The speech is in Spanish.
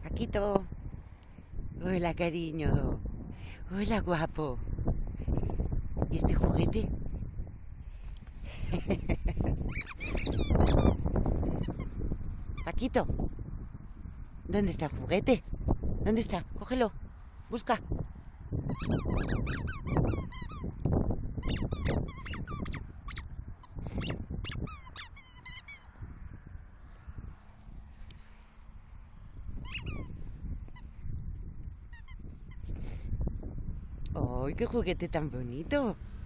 Paquito. Hola, cariño. Hola, guapo. ¿Y este juguete? Paquito. ¿Dónde está el juguete? ¿Dónde está? Cógelo. Busca. ¡Ay, qué juguete tan bonito!